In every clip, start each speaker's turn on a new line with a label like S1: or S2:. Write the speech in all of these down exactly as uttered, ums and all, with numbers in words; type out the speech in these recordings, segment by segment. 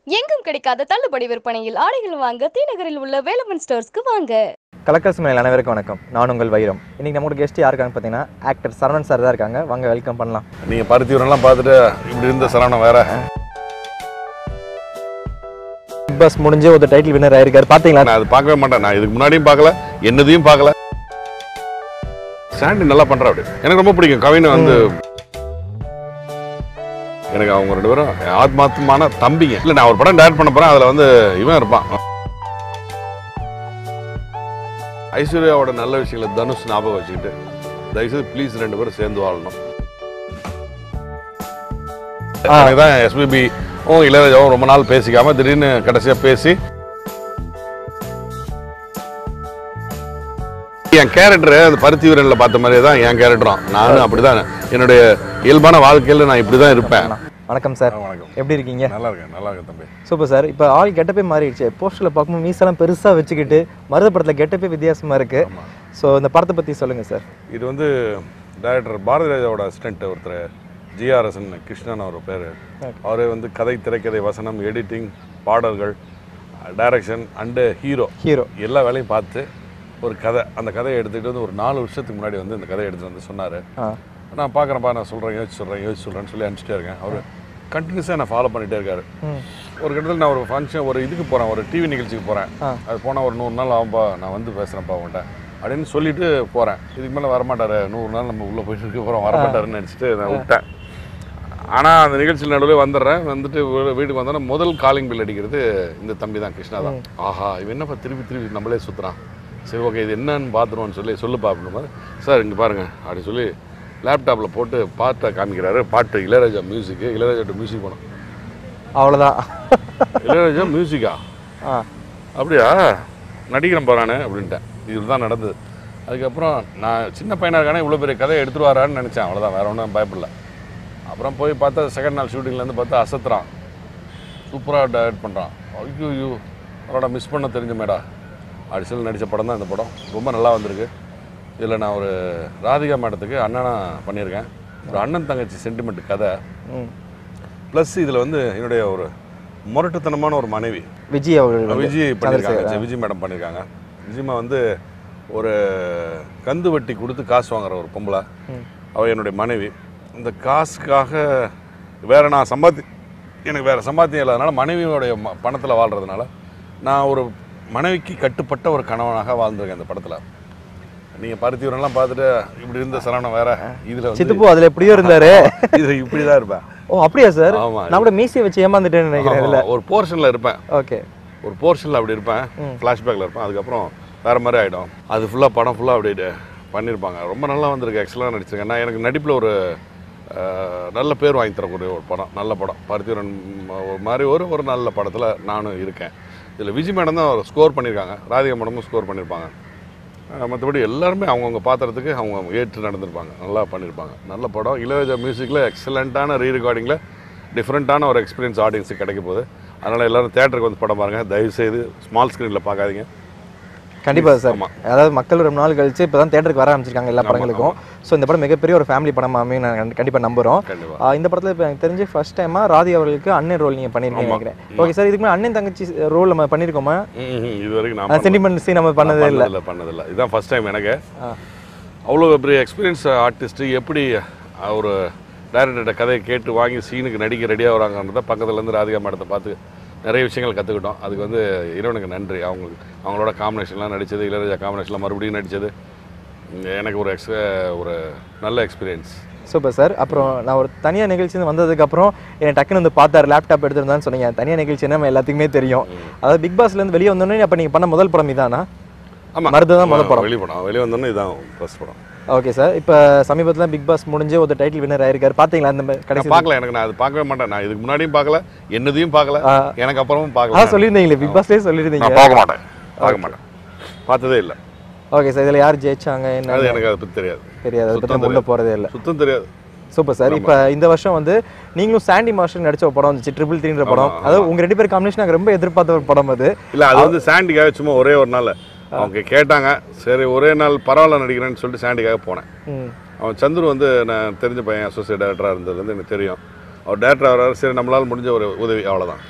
S1: எங்கும் கிடைக்காத தள்ளுபடி விற்பனையில் ஆடைகள் வாங்க TNagaril உள்ள Velavan ஸ்டோர்ஸ்க்கு வாங்க.
S2: கலக்கல் சினிமா அனைவருக்கும் வணக்கம். நான் உங்கள் வைரம். இன்னைக்கு நம்மளோட கெஸ்ட் யாருக்கான்னு பார்த்தீங்கன்னா ஆக்டர் சரவணன் சார் தான் இருக்காங்க. வாங்க வெல்கம் பண்ணலாம்.
S3: நீங்க பருத்தியூரெல்லாம் பார்த்துட்டு இப்படி இருந்த சரவணன் வேற.
S2: பிக் பாஸ் முடிஞ்சு ஒரு டைட்டில் வின்னர் ஆயிருக்காரு. பாத்தீங்களா?
S3: நான் அது பார்க்கவே மாட்டேன். நான் இதுக்கு முன்னாடியும் பார்க்கல, என்னதையும் பார்க்கல. சாண்டி நல்லா பண்றா அப்படி. எனக்கு ரொம்ப பிடிக்கும். கவினை வந்து எனக்கு அவங்க ரெண்டு பேரும் ஆத்மாத்மான தம்பிங்க. இல்லை நான் ஒரு படம் டைரக்ட் பண்ண போறேன். அதில் வந்து இவன் இருப்பான். ஐஸ்வர்யாவோட நல்ல விஷயங்களை தனுஷ் ஞாபகம் வச்சுக்கிட்டு தயவுசெய்து ப்ளீஸ் ரெண்டு பேரும் சேர்ந்து வாழணும். எனக்கு தான் எஸ்பிபி ஓ இளையராஜாவும் ரொம்ப நாள் பேசிக்காம திடீர்னு கடைசியாக பேசி என் கேரக்டர் அந்த பருத்தி வீரனில் பார்த்த மாதிரியே தான் என் கேரக்டரும். நானும் அப்படிதான் என்னுடைய இயல்பான வாழ்க்கையில் நான் இப்படி தான் இருப்பேன்.
S2: வணக்கம் சார்.
S3: வணக்கம்.
S2: எப்படி இருக்கீங்க?
S3: நல்லா இருக்கேன். நல்லா இருக்கேன் தம்பி.
S2: Super sir. இப்போ ஆள் கெட்டப்பே மாறிடுச்சு. போஸ்டரில் பார்க்கும்போது மீசெல்லாம் பெருசாக வச்சுக்கிட்டு மருத படத்தில் கெட்டப்பே வித்தியாசமாக இருக்கு. ஸோ இந்த படத்தை பற்றி சொல்லுங்க சார்.
S3: இது வந்து டைரக்டர் பாரதி ராஜாவோட அசிஸ்டன்ட் ஒருத்தர் ஜிஆர்எஸ்என் கிருஷ்ணன் அவர் பேர். அவர் வந்து கதை, திரைக்கதை, வசனம், எடிட்டிங், பாடல்கள், டைரக்ஷன் அண்டு ஹீரோ
S2: ஹீரோ
S3: எல்லா வேலையும் பார்த்து ஒரு கதை, அந்த கதையை எடுத்துகிட்டு வந்து ஒரு நாலு வருஷத்துக்கு முன்னாடி வந்து இந்த கதையை எடுத்துகிட்டு வந்து சொன்னார். நான் பார்க்குறேன்ப்பா, நான் சொல்கிறேன், யோசிச்சு சொல்கிறேன் யோசிச்சு சொல்கிறேன்னு சொல்லி அனுப்பிச்சிட்டே இருக்கேன். அவர் கண்டினியூஸாக நான் ஃபாலோ பண்ணிகிட்டே இருக்காரு. ஒரு கட்டத்தில் நான் ஒரு ஃபங்க்ஷன், ஒரு இதுக்கு போகிறேன், ஒரு டிவி நிகழ்ச்சிக்கு போகிறேன். அது போனால் ஒரு நூறு நாள் ஆகும்பா, நான் வந்து பேசுகிறேன்ப்பா அவங்கள்ட்ட அப்படின்னு சொல்லிட்டு போகிறேன். இதுக்கு மேலே வரமாட்டார், நூறு நாள் நம்ம உள்ளே போயிட்டு இருக்க போகிறோம், வரமாட்டாருன்னு நினச்சிட்டு நான் விட்டேன். ஆனால் அந்த நிகழ்ச்சியில் நடுவில் வந்துடுறேன். வந்துட்டு வீட்டுக்கு வந்தோன்னா முதல் காலிங் பில் அடிக்கிறது இந்த தம்பி தான், கிருஷ்ணா தான். ஆஹா, இவன் என்னப்பா திருப்பி திருப்பி நம்மளே சுற்றுறான், சரி ஓகே இது என்னன்னு பார்த்துருவோன்னு சொல்லி சொல்லுப்பா அப்படின்னு மாதிரி, சார் இங்கே பாருங்கள் அப்படின்னு சொல்லி லேப்டாப்பில் போட்டு பாட்டை காமிக்கிறாரு. பாட்டு இளையராஜா மியூசிக்கு, இளையராஜா மியூசிக் போனோம்.
S2: அவ்வளோதான்.
S3: இளையராஜா மியூசிக்கா? அப்படியா, நடிக்கிறேன் போகிறானே அப்படின்ட்டேன். இதுதான் நடந்தது. அதுக்கப்புறம் நான் சின்ன பையனாக இருக்கானே இவ்வளோ பெரிய கதையை எடுத்துகிட்டு வரான்னு நினச்சேன். அவ்வளோதான், வேறு ஒன்றும் பயப்படல. அப்புறம் போய் பார்த்தா செகண்ட் நாள் ஷூட்டிங்லேருந்து பார்த்தா அசத்துறான், சூப்பராக டைரக்ட் பண்ணுறான். ஐயோ ஐயோ அவரோட மிஸ் பண்ண தெரிஞ்ச மேடா அப்படி சொல்லி நடித்த படம் தான் இந்த படம். ரொம்ப நல்லா வந்திருக்கு. இதில் நான் ஒரு ராதிகா மேடத்துக்கு அண்ணனாக பண்ணியிருக்கேன். ஒரு அண்ணன் தங்கச்சி சென்டிமெண்ட் கதை. ப்ளஸ் இதில் வந்து என்னுடைய ஒரு முரட்டுத்தனமான ஒரு மனைவி
S2: விஜய் அவர்கள்
S3: விஜய் பண்ணியிருக்காங்க. விஜய் மேடம் பண்ணியிருக்காங்க. விஜயமா வந்து ஒரு கந்து வட்டி கொடுத்து காசு வாங்குற ஒரு பொம்பளை. அவள் என்னுடைய மனைவி. இந்த காசுக்காக வேறு நான் சம்பாத்தி எனக்கு வேறு சம்பாத்தியம் இல்லாதனால மனைவியோடைய பணத்தில் வாழ்கிறதுனால நான் ஒரு மனைவிக்கு கட்டுப்பட்ட ஒரு கணவனாக வாழ்ந்துருக்கேன் இந்த படத்தில். நீங்கள் பருத்தியூரெல்லாம் பார்த்துட்டு இப்படி இருந்த சரவணன் வேற. இதில் சித்தப்பு
S2: அதில் எப்படியோ இருந்தாரு,
S3: இது இப்படி தான் இருப்பேன்.
S2: ஓ அப்படியா சார்?
S3: ஆமாம்,
S2: நான் கூட மீசியை வச்சு ஏமாந்துட்டேன்னு நினைக்கிறேன்.
S3: ஒரு போர்ஷனில் இருப்பேன்.
S2: ஓகே,
S3: ஒரு போர்ஷனில் அப்படி இருப்பேன், ஃப்ளாஷ்பேக்கில் இருப்பேன். அதுக்கப்புறம் வேறு மாதிரி ஆகிடும். அது ஃபுல்லாக படம் ஃபுல்லாக அப்படி பண்ணியிருப்பாங்க. ரொம்ப நல்லா வந்திருக்கு, எக்ஸலாக நடிச்சிருக்கேன். நான் எனக்கு நடிப்பில் ஒரு நல்ல பேர் வாங்கி தரக்கூடிய ஒரு படம், நல்ல படம். பருத்தியூரன் ஒரு மாதிரி ஒரு ஒரு நல்ல படத்தில் நானும் இருக்கேன். இதில் விஜய் மேடம் தான் ஸ்கோர் பண்ணியிருக்காங்க, ராதிகா மேடமும் ஸ்கோர் பண்ணியிருப்பாங்க. மற்றபடி எல்லாருமே அவங்கவுங்க பாத்திரத்துக்கு அவங்க ஏற்று நடந்திருப்பாங்க, நல்லா பண்ணியிருப்பாங்க. நல்ல படம். இளையராஜா மியூசிக்கில் எக்ஸலண்ட்டான ரீ ரெக்கார்டிங்கில் டிஃப்ரெண்ட்டான ஒரு எக்ஸ்பீரியன்ஸ் ஆடியன்ஸுக்கு கிடைக்க போகுது. அதனால் எல்லோரும் தேட்டருக்கு வந்து படம் பாருங்கள். தயவுசெய்து ஸ்மால் ஸ்க்ரீனில் பார்க்காதீங்க.
S2: கண்டிப்பாக சார். அதாவது மக்கள் ரொம்ப நாள் கழிச்சு இப்போ தான் தேட்டருக்கு வர ஆரம்பிச்சிருக்காங்க எல்லா படங்களுக்கும். ஸோ இந்த படம் மிகப்பெரிய ஒரு ஃபேமிலி படமாமே நான் கண்டிப்பாக நம்புகிறோம். இந்த படத்தில் இப்போ எனக்கு தெரிஞ்சு ஃபர்ஸ்ட் டைமாக ராதி அவர்களுக்கு அண்ணன் ரோல் நீங்கள் பண்ணியிருக்கீங்க நினைக்கிறேன். ஓகே சார், இதுக்கு மேலே அண்ணன் தங்கச்சி ரோல் நம்ம பண்ணியிருக்கோமா? இது வரைக்கும் நான் சென்டிமெண்ட் சீன் நம்ம பண்ணதே இல்லை.
S3: இல்லை பண்ணதில்லை, இதுதான் ஃபர்ஸ்ட் டைம் எனக்கு. அவ்வளோ பெரிய எக்ஸ்பீரியன்ஸ் ஆர்டிஸ்ட்டு எப்படி ஒரு டைரக்டர்கிட்ட கதையை கேட்டு வாங்கி சீனுக்கு நடிக்க ரெடியாக வராங்கன்றத பக்கத்துலேருந்து ராதிகா மேடத்தை பார்த்து நிறைய விஷயங்கள் கற்றுக்கிட்டோம். அதுக்கு வந்து இறைவனுக்கு நன்றி. அவங்களுக்கு அவங்களோட காம்பினேஷன்லாம் நடித்தது, இளையராஜா காம்பினேஷன்லாம் மறுபடியும் நடித்தது எனக்கு ஒரு எக்ஸ் ஒரு நல்ல எக்ஸ்பீரியன்ஸ்.
S2: Super sir. அப்புறம் நான் ஒரு தனியாக நிகழ்ச்சி வந்ததுக்கப்புறம் என்னை டக்குன்னு வந்து பார்த்தார், லேப்டாப் எடுத்துருந்தான்னு சொன்னீங்க. தனியாக நிகழ்ச்சி நம்ம எல்லாத்துக்குமே தெரியும். அதாவது பிக் பாஸ்லேருந்து வெளியே வந்தோடனே அப்போ நீங்கள் பண்ண முதல் படம் இதானா?
S3: ஆமாம்,
S2: மருது தான் முதல் படம்.
S3: வெளியே படம் வெளியே வந்தோடனே இதான் ஃபர்ஸ்ட் படம்.
S2: Okay sir. இப்போ சமீபத்தில் பிக் பாஸ் முடிஞ்சு ஒரு டைட்டில் வின்னர் ஆயிருக்காரு. பார்த்தீங்களா? அந்த கடைசி
S3: பார்க்கல, எனக்கு நான் அது பார்க்கவே மாட்டேன். நான் இதுக்கு முன்னாடியும் பார்க்கல, என்னதையும் பார்க்கல, எனக்கு அப்புறமும் பார்க்கல.
S2: அதான் சொல்லியிருந்தீங்களே, பிக் பாஸ்லேயே சொல்லியிருந்தீங்க.
S3: பார்க்க மாட்டேன், பார்க்க மாட்டேன், பார்த்ததே இல்லை.
S2: Okay sir. இதில் யார் ஜெயிச்சாங்க என்ன?
S3: அது எனக்கு அதை பற்றி தெரியாது.
S2: தெரியாது, அதை பற்றி உள்ள போகிறதே இல்லை,
S3: சுத்தம் தெரியாது.
S2: Super sir. இப்போ இந்த வருஷம் வந்து நீங்களும் சாண்டி மாஸ்டர் நடிச்ச ஒரு படம் வந்துச்சு, ட்ரிபிள் த்ரீன்ற படம். அதாவது உங்கள் ரெண்டு பேர் காம்பினேஷன் நாங்கள் ரொம்ப எதிர்பார்த்த ஒரு படம் அது.
S3: இல்லை, அது வந்து சாண்டிக்காக சும்மா ஒரே ஒரு நாள் அவங்க கேட்டாங்க, சரி ஒரே நாள் பரவாயில்ல நடிக்கிறேன்னு சொல்லிட்டு சாண்டிக்காக போனேன். அவன் சந்துரு வந்து நான் தெரிஞ்ச பையன், அசோசியேட் டேரக்டராக இருந்ததுலேருந்து எனக்கு தெரியும். அவர் டேரக்டர் வர்றாரு, சரி நம்மளால் முடிஞ்ச ஒரு உதவி, அவ்வளோதான்.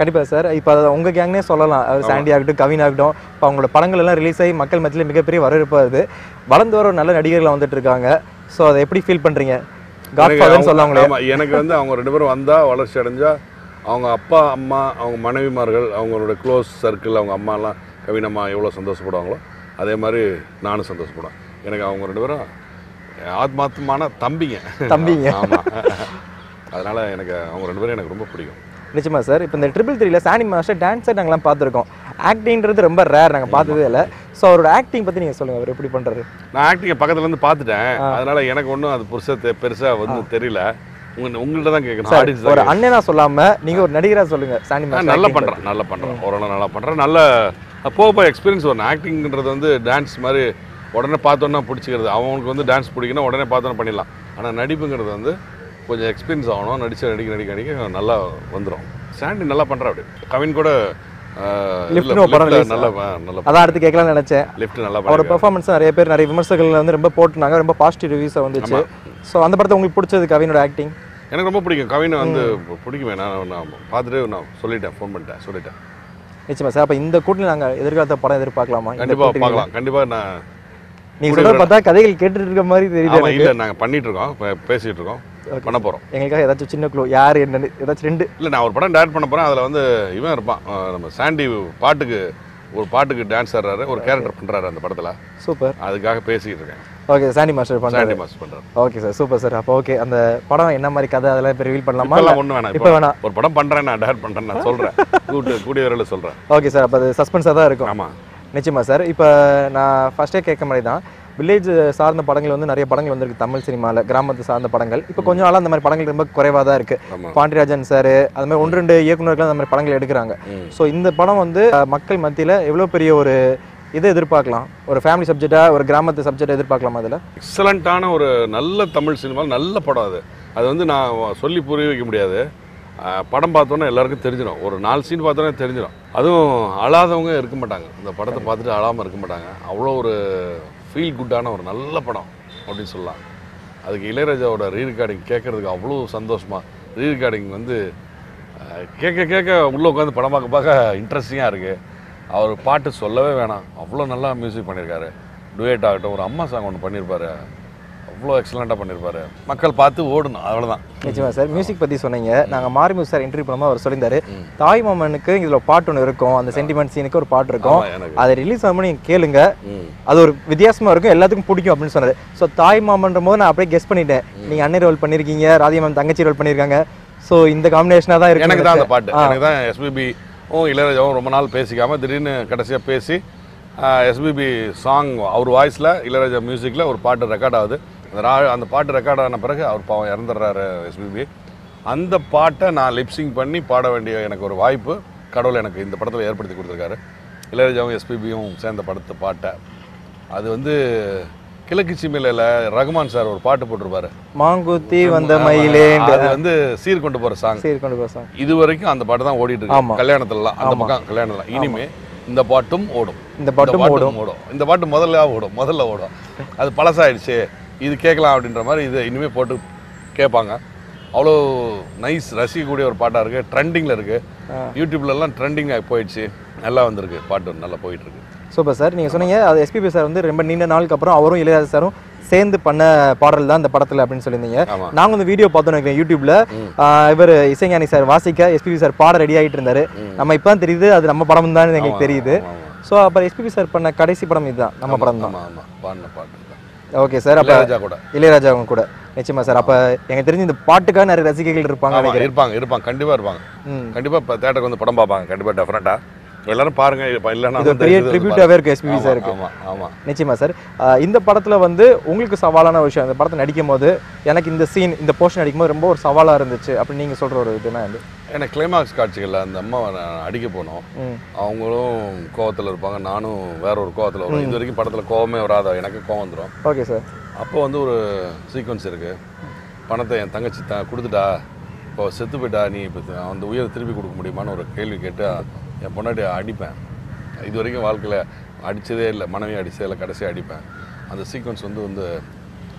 S2: கண்டிப்பாக சார். இப்போ உங்கள் கேங்னே சொல்லலாம், சாண்டி ஆகட்டும், கவின் ஆகட்டும், இப்போ அவங்களோட படங்கள் எல்லாம் ரிலீஸ் ஆகி மக்கள் மத்தியில் மிகப்பெரிய வரவேற்பு வருது. வளர்ந்து வர நல்ல நடிகர்கள் வந்துட்டு இருக்காங்க. ஸோ அதை எப்படி ஃபீல் பண்ணுறீங்க? காட்ஃபாதர்னு சொல்லுவாங்களே.
S3: ஆமாம், எனக்கு வந்து அவங்க ரெண்டு பேரும் வந்தால் வளர்ச்சி அடைஞ்சால் அவங்க அப்பா அம்மா அவங்க மனைவிமார்கள் அவங்களோட க்ளோஸ் சர்க்கிள் அவங்க அம்மாலாம் கவினம்மா எவ்வளோ சந்தோஷப்படுவாங்களோ அதே மாதிரி நானும் சந்தோஷப்படுவேன். எனக்கு அவங்க ரெண்டு பேரும் ஆத்மாத்மான தம்பிங்க
S2: தம்பிங்க
S3: ஆமாம். அதனால் எனக்கு அவங்க ரெண்டு பேரும் எனக்கு ரொம்ப பிடிக்கும்.
S2: நிச்சயமா சார். இப்போ இந்த ட்ரிபிள் த்ரீல சாண்டி மாஸ்டர் டான்ஸர் நாங்களாம் பார்த்துருக்கோம். ஆக்டிங்கிறது ரொம்ப ரேர், நாங்கள் பார்த்ததே இல்லை. ஸோ அவரோட ஆக்டிங் பற்றி நீங்கள் சொல்லுங்கள், அவர் எப்படி பண்ணுறாரு?
S3: நான் ஆக்டிங்கை பக்கத்துலேருந்து பார்த்துட்டேன், அதனால் எனக்கு ஒன்றும் அது புதுசாக பெருசாக வந்து தெரியல. உங்க உங்கள்கிட்ட தான் கேட்குறேன்.
S2: ஒரு அண்ணனா சொல்லாமல் நீங்கள் ஒரு நடிகராக சொல்லுங்கள். சாண்டி மாஸ்டர் நல்லா
S3: பண்ணுறேன் நல்லா பண்ணுறேன் ஓரளவு நல்லா பண்ணுறேன். நல்ல போக போக எக்ஸ்பீரியன்ஸ் வரணும். ஆக்டிங்கிறது வந்து டான்ஸ் மாதிரி உடனே பார்த்தோன்னா பிடிச்சிக்கிறது. அவனுக்கு வந்து டான்ஸ் பிடிக்கணும் உடனே பார்த்தோன்னா பண்ணிடலாம். ஆனால் நடிப்புங்கிறது வந்து கொஞ்சம் எக்ஸ்பீரியன்ஸ் ஆகணும். நடிச்சு நடிக்க நடிக்க நடிக்க நல்லா வந்துடும். சாண்டி நல்லா பண்ணுறா. அப்படி கவின் கூட
S2: அதான் அடுத்து கேட்கலாம்னு நினைச்சேன். அவரோட பெர்ஃபார்மன்ஸ் நிறைய பேர் நிறைய விமர்சகர்கள் வந்து ரொம்ப போட்டுனாங்க, ரொம்ப பாசிட்டிவ் ரிவ்யூஸாக வந்துச்சு. ஸோ அந்த படத்தை உங்களுக்கு பிடிச்சது கவினோட ஆக்டிங்?
S3: எனக்கு ரொம்ப பிடிக்கும். கவினை வந்து பிடிக்குமே. நான் நான் பார்த்துட்டு நான் சொல்லிட்டேன், ஃபோன் பண்ணிட்டேன், சொல்லிட்டேன்.
S2: நிச்சயமா சார். அப்போ இந்த கூட்டத்தில் நாங்கள் எதிர்காலத்த படம் எதிர்பார்க்கலாமா?
S3: கண்டிப்பாக பார்க்கலாம். கண்டிப்பாக நான்
S2: நீங்கள் சொல்ல பார்த்தா கதைகள் கேட்டுட்டு இருக்க மாதிரி தெரியுது.
S3: இல்லை, நாங்கள் பண்ணிட்டு இருக்கோம், பேசிகிட்டு இருக்கோம், பண்ண போகிறோம்.
S2: எங்களுக்காக ஏதாச்சும் சின்ன க்ளூ, யார் என்னன்னு ஏதாச்சும் ரெண்டு?
S3: இல்லை, நான் ஒரு படம் டைரக்ட் பண்ண போகிறேன். அதில் வந்து இவன் இருப்பான், நம்ம சாண்டி பாட்டுக்கு ஒரு பாட்டுக்கு டான்ஸ் ஆடுறாரு, ஒரு கேரக்டர் பண்ணுறாரு அந்த படத்தில்.
S2: சூப்பர்.
S3: அதுக்காக பேசிக்கிட்டு இருக்கேன்.
S2: ஓகே, சாண்டி மாஸ்டர் பண்ணுறாரு.
S3: சாண்டி மாஸ்டர் பண்ணுறாரு.
S2: Okay sir, super sir. அப்போ ஓகே, அந்த படம் என்ன மாதிரி கதை அதெல்லாம் இப்போ ரிவீல் பண்ணலாமா?
S3: ஒன்றும் வேணாம், இப்போ வேணாம். ஒரு படம் பண்ணுறேன், நான் டைரக்ட் பண்ணுறேன், நான் சொல்கிறேன், கூட்டு கூடிய வரையில் சொல்கிறேன்.
S2: Okay sir. அப்போ அது சஸ்பென்ஸாக தான் இருக்கும்.
S3: ஆமாம்,
S2: நிச்சயமா சார். இப்போ நான் ஃபஸ்ட்டே கேட்க மாதிரி தான், வில்லேஜ் சார்ந்த படங்கள் வந்து நிறைய படங்கள் வந்திருக்கு தமிழ் சினிமாவில், கிராமத்து சார்ந்த படங்கள். இப்போ கொஞ்சம் நாளாக அந்த மாதிரி படங்கள் ரொம்ப குறைவாக தான் இருக்குது. பாண்டியராஜன் சார் அது மாதிரி ஒன்று ரெண்டு இயக்குநர்கள் அந்த மாதிரி படங்கள் எடுக்கிறாங்க. ஸோ இந்த படம் வந்து மக்கள் மத்தியில் எவ்வளோ பெரிய ஒரு இதை எதிர்பார்க்கலாம்? ஒரு ஃபேமிலி சப்ஜெக்டாக, ஒரு கிராமத்து சப்ஜெக்டாக எதிர்பார்க்கலாமா? அதில்
S3: எக்ஸலண்ட்டான ஒரு நல்ல தமிழ் சினிமாவில் நல்ல படம் அது. அது வந்து நான் சொல்லி புரிய வைக்க முடியாது. படம் பார்த்தோன்னே எல்லாருக்கும் தெரிஞ்சிடும். ஒரு நாலு சீன் பார்த்தோன்னே தெரிஞ்சிடும். அதுவும் அழாதவங்க இருக்க மாட்டாங்க. இந்த படத்தை பார்த்துட்டு அழாமல் இருக்க மாட்டாங்க. அவ்வளோ ஒரு ஃபீல் குட்டான ஒரு நல்ல படம் அப்படின்னு சொல்லலாம். அதுக்கு இளையராஜாவோட ரீ ரெக்கார்டிங் கேட்குறதுக்கு அவ்வளோ சந்தோஷமாக, ரீ ரெக்கார்டிங் வந்து கேட்க கேட்க உள்ளே உட்காந்து படம் பார்க்க பார்க்க இன்ட்ரெஸ்டிங்காக இருக்குது. அவர் பாட்டு சொல்லவே வேணாம், அவ்வளோ நல்லா மியூசிக் பண்ணியிருக்காரு. டுவேட் ஆகட்டும், ஒரு அம்மா சாங் ஒன்று பண்ணியிருப்பாரு, அவ்வளோ எக்ஸலண்ட்டாக பண்ணியிருப்பாரு. மக்கள் பார்த்து ஓடணும், அவ்வளோதான்.
S2: நிச்சயமா சார். மியூசிக் பற்றி சொன்னீங்க. நாங்கள் மாரிமு சார் இன்டர்வியூ பண்ணும்போது அவர் சொல்லியிருந்தாரு, தாய் மாமனுக்கு இதில் பாட்டு ஒன்று இருக்கும், அந்த சென்டிமெண்ட் சீனுக்கு ஒரு பாட்டு இருக்கும், அதை ரிலீஸ் ஆகும்போது நீங்கள் கேளுங்க, அது ஒரு வித்தியாசமாக இருக்கும், எல்லாத்துக்கும் பிடிக்கும் அப்படின்னு சொன்னார். ஸோ தாய் மாமன்ற போது நான் அப்படியே கெஸ் பண்ணிட்டேன், நீங்கள் அண்ணன் ரோல் பண்ணியிருக்கீங்க, ராதியம்மன் தங்கச்சி ரோல் பண்ணியிருக்காங்க. ஸோ இந்த காம்பினேஷனாக தான் இருக்கு.
S3: எனக்கு தான் அந்த பாட்டு, எனக்கு தான் எஸ்பிபி இளையராஜாவும் ரொம்ப நாள் பேசிக்காமல் திடீர்னு கடைசியாக பேசி எஸ்பிபி சாங் அவர் வாய்ஸில் இளையராஜா மியூசிக்கில் ஒரு பாட்டு ரெக்கார்ட் ஆகுது. அந்த ரா அந்த பாட்டு ரெக்கார்ட் ஆன பிறகு அவர் பாவம் இறந்துடுறாரு எஸ்பிபி. அந்த பாட்டை நான் லிப்சிங் பண்ணி பாட வேண்டிய எனக்கு ஒரு வாய்ப்பு கடவுள் எனக்கு இந்த படத்தில் ஏற்படுத்தி கொடுத்துருக்காரு. இளையராஜாவும் எஸ்பிபியும் சேர்ந்த படத்தை பாட்டை அது வந்து கிழக்கு சீமையில் ரகுமான் சார் ஒரு பாட்டு போட்டிருப்பாரு, மாங்குத்தி வந்த மயிலே. அது வந்து சீர் கொண்டு போகிற சாங். சீர் கொண்டு போகிற சாங் இது வரைக்கும் அந்த பாட்டு தான் ஓடிட்டு இருக்கு கல்யாணத்துலலாம். அந்த பக்கம் கல்யாணத்தில் இனிமே இந்த பாட்டும் ஓடும், இந்த பாட்டும் ஓடும் ஓடும் இந்த பாட்டு முதல்ல ஓடும், முதல்ல ஓடும். அது பழசாயிடுச்சு, இது கேட்கலாம் அப்படின்ற மாதிரி இது இனிமேல் போட்டு கேட்பாங்க. அவ்வளோ நைஸ், ரசிக்கக்கூடிய ஒரு பாட்டாக இருக்குது. ட்ரெண்டிங்கில் இருக்குது, யூடியூப்லலாம் ட்ரெண்டிங் போயிடுச்சு, நல்லா வந்திருக்கு பாட்டு, நல்லா போயிட்டுருக்கு. Super sir. நீங்கள் சொன்னீங்க அது எஸ்பிபி சார் வந்து ரொம்ப நீண்ட நாளுக்கு அப்புறம் அவரும் இளையராஜா சாரும் சேர்ந்து பண்ண பாடல் தான் இந்த படத்தில் அப்படின்னு சொல்லியிருந்தீங்க. நாங்கள் வந்து வீடியோ பார்த்தோன்னு நினைக்கிறேன் யூடியூப்ல, இவர் இசைஞானி சார் வாசிக்க எஸ்பிபி சார் பாட ரெடி ஆகிட்டு இருந்தாரு. நம்ம இப்போ தான் தெரியுது அது நம்ம படம் தான் எங்களுக்கு தெரியுது. ஸோ அப்போ எஸ்பிபி சார் பண்ண கடைசி படம் இதுதான், நம்ம படம் தான். Okay sir. அப்போ இளையராஜாவும் கூட நிச்சயமா சார். அப்போ எனக்கு தெரிஞ்சு இந்த பாட்டுக்காக நிறைய ரசிகைகள் இருப்பாங்க. இருப்பாங்க இருப்பாங்க கண்டிப்பாக இருப்பாங்க. கண்டிப்பாக இப்போ தேட்டருக்கு வந்து படம் பார்ப்பாங்க கண்டிப்பாக, டெஃபரெண்டாக எல்லாரும் பாருங்க. இல்லைன்னா
S2: பெரிய ட்ரிபியூட்டாகவே இருக்கு எஸ்பிபி சாருக்கு. ஆமாம் ஆமாம் நிச்சயமா சார். இந்த படத்தில் வந்து உங்களுக்கு சவாலான விஷயம், இந்த படத்தை நடிக்கும் போது எனக்கு இந்த சீன் இந்த போர்ஷன் நடிக்கும் போது ரொம்ப ஒரு சவாலாக இருந்துச்சு அப்படின்னு நீங்கள் சொல்கிற ஒரு இதுனா வந்து
S3: எனக்கு கிளைமாக்ஸ் காட்சிகளில் அந்த அம்மாவை நான் அடிக்க போனோம். அவங்களும் கோவத்தில் இருப்பாங்க, நானும் வேற ஒரு கோவத்தில் வரும். இது வரைக்கும் படத்தில் கோவமே வராத எனக்கு கோவம் வந்துடும்.
S2: Okay sir.
S3: அப்போ வந்து ஒரு சீக்வன்ஸ் இருக்குது, பணத்தை என் தங்கச்சி த கொடுத்துட்டா, இப்போ செத்து போயிட்டா, நீ இப்போ அந்த உயிரை திருப்பி கொடுக்க முடியுமான்னு ஒரு கேள்வி கேட்டு என் பொண்டாட்டி அடிப்பேன். இது வரைக்கும் வாழ்க்கையில் அடித்ததே இல்லை, மனைவி அடித்ததே இல்லை, கடைசியாக அடிப்பேன். அந்த சீக்வன்ஸ் வந்து வந்து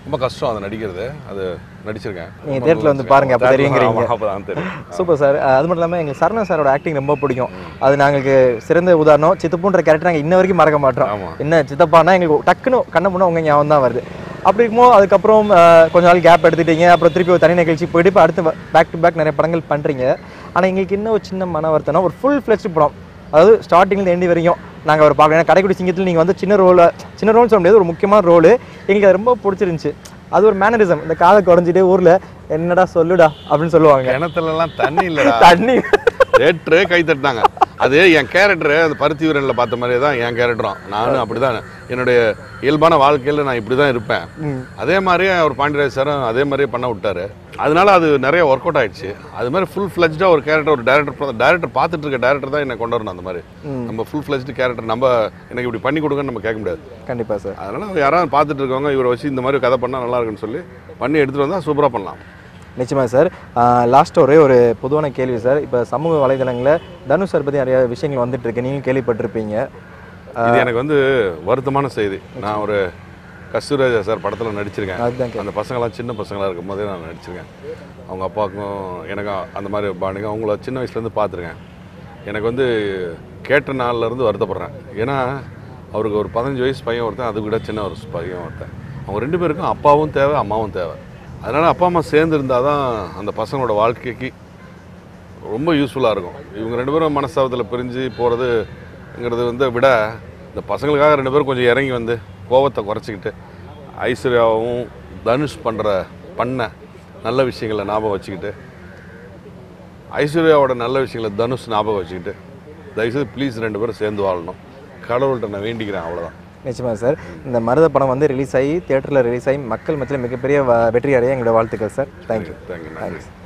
S3: ரொம்ப கஷ்டம் அதை நடிக்கிறது. அது நடிச்சிருக்கேன்.
S2: நீங்கள் தேட்டரில் வந்து பாருங்கள், அப்போ தெரியுங்கிறீங்க.
S3: அப்போ தான் தெரியும்.
S2: Super sir. அது மட்டும் இல்லாமல் எங்களுக்கு சரவணன் சாரோட ஆக்டிங் ரொம்ப பிடிக்கும். அது நாங்களுக்கு சிறந்த உதாரணம். சித்தப்புன்ற கேரக்டர் நாங்கள் இன்ன வரைக்கும் மறக்க மாட்டோம். என்ன சித்தப்பானா எங்களுக்கு டக்குன்னு கண்ண முன்னா உங்கள் ஞாபகம் தான் வருது. அப்படி இருக்கும்போது அதுக்கப்புறம் கொஞ்ச நாள் கேப் எடுத்துட்டீங்க. அப்புறம் திருப்பி ஒரு தனி நிகழ்ச்சி போயிட்டு இப்போ அடுத்து பேக் டு பேக் நிறைய படங்கள் பண்ணுறீங்க. ஆனால் எங்களுக்கு இன்னும் ஒரு சின்ன மன வருத்தம்னா ஒரு ஃபுல் ஃப்ளெஷ்டு படம், அதாவது ஸ்டார்டிங்லேருந்து எண்டி வரைக்கும் நாங்கள் அவர் பார்க்கலாம். ஏன்னா கடைக்குடி சிங்கத்தில் நீங்கள் வந்து சின்ன ரோல் சின்ன ரோல்னு சொல்ல முடியாது, ஒரு முக்கியமான ரோல். எங்களுக்கு அது ரொம்ப பிடிச்சிருந்துச்சு. அது ஒரு மேனரிசம். இந்த காதை குறைஞ்சிட்டு ஊரில் என்னடா சொல்லுடா அப்படின்னு சொல்லுவாங்க.
S3: கிணத்துலலாம் தண்ணி இல்லை,
S2: தண்ணி
S3: தேட்டரு கை தட்டினாங்க. அது என் கேரக்டரு அந்த பருத்தி வீரனில் பார்த்த மாதிரியே தான் என் கேரக்டரும். நானும் அப்படி தான் என்னுடைய இயல்பான வாழ்க்கையில் நான் இப்படி தான் இருப்பேன். அதே மாதிரியே அவர் பாண்டியராஜ் சாரும் அதே மாதிரியே பண்ண விட்டார். அதனால அது நிறைய ஒர்க் அவுட் ஆயிடுச்சு. அது மாதிரி ஃபுல் ஃப்ளெஜ்டாக ஒரு கேரக்டர் ஒரு டேரக்டர் டேரக்டர் பார்த்துட்டு இருக்க டேரக்டர் தான் என்னை கொண்டு வரணும். அந்த மாதிரி நம்ம ஃபுல் ஃப்ளெஜ்டு கேரக்டர் நம்ம எனக்கு இப்படி பண்ணி கொடுங்கன்னு நம்ம கேட்க முடியாது.
S2: கண்டிப்பாக சார்.
S3: அதனால் யாராவது பார்த்துட்டு இருக்கவங்க இவரை வச்சு இந்த மாதிரி கதை பண்ணால் நல்லா இருக்குன்னு சொல்லி பண்ணி எடுத்துகிட்டு வந்தால் சூப்பராக பண்ணலாம்.
S2: நிச்சயமாக சார். லாஸ்ட் ஒரே ஒரு பொதுவான கேள்வி சார். இப்போ சமூக வலைதளங்களில் தனுஷ் சார் பற்றி நிறைய விஷயங்கள் வந்துட்டு இருக்கு, நீங்கள் கேள்விப்பட்டிருப்பீங்க.
S3: இது எனக்கு வந்து வருத்தமான செய்தி. நான் ஒரு கஸ்தூராஜா சார் படத்தில் நடிச்சிருக்கேன். அந்த பசங்களாம் சின்ன பசங்களாக இருக்கும் போதே நான் நடிச்சிருக்கேன். அவங்க அப்பாவுக்கும் எனக்கும் அந்த மாதிரி பாண்டிங்க அவங்கள சின்ன வயசுலேருந்து பார்த்துருக்கேன். எனக்கு வந்து கேட்ட நாள்லேருந்து வருத்தப்படுறேன். ஏன்னா அவருக்கு ஒரு பதினஞ்சு வயசு பையன் ஒருத்தன், அது கூட சின்ன ஒரு பையன் ஒருத்தன். அவங்க ரெண்டு பேருக்கும் அப்பாவும் தேவை, அம்மாவும் தேவை. அதனால் அப்பா அம்மா சேர்ந்து இருந்தால் தான் அந்த பசங்களோட வாழ்க்கைக்கு ரொம்ப யூஸ்ஃபுல்லாக இருக்கும். இவங்க ரெண்டு பேரும் மனஸ்தாபத்தில் பிரிஞ்சு போகிறதுங்கிறது வந்து விட இந்த பசங்களுக்காக ரெண்டு பேரும் கொஞ்சம் இறங்கி வந்து கோபத்தை குறைச்சிக்கிட்டு ஐஸ்வர்யாவும் தனுஷ் பண்ணுற பண்ண நல்ல விஷயங்களை ஞாபகம் வச்சுக்கிட்டு ஐஸ்வர்யாவோட நல்ல விஷயங்களை தனுஷ் ஞாபகம் வச்சுக்கிட்டு தயவுசெய்து ப்ளீஸ் ரெண்டு பேரும் சேர்ந்து வாழணும். கடவுள்கிட்ட நான் வேண்டிக்கிறேன், அவ்வளோதான்.
S2: நிச்சயமாக சார். இந்த மருத படம் வந்து ரிலீஸ் ஆகி தியேட்டரில் ரிலீஸ் ஆகி மக்கள் மத்தியில் மிகப்பெரிய வெற்றி அடைய எங்களோட வாழ்த்துக்கள் சார். தேங்க்யூ.
S3: தேங்க்யூ.
S2: தேங்க்யூ.